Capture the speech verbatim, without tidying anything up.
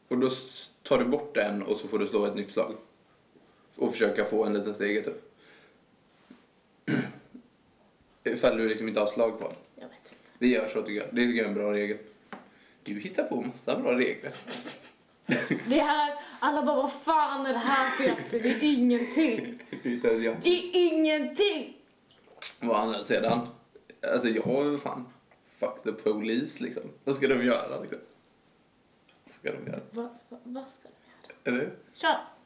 Och då tar du bort en och så får du slå ett nytt slag. Och försöka få en liten stege typ. Ifall du liksom inte har slag kvar. Jag vet inte. Vi gör så tycker jag. Det tycker jag är en bra regel. Du hittar på massa bra regler. Det här, alla bara, vad fan är det här för hjälte? Det är ingenting. Inte ens jag. Det är ingenting. Å andra sidan. Alltså jag fan. Fuck the police liksom. Vad ska de göra liksom? Vad ska de göra? Vad va, va ska de göra? Eller? Kör.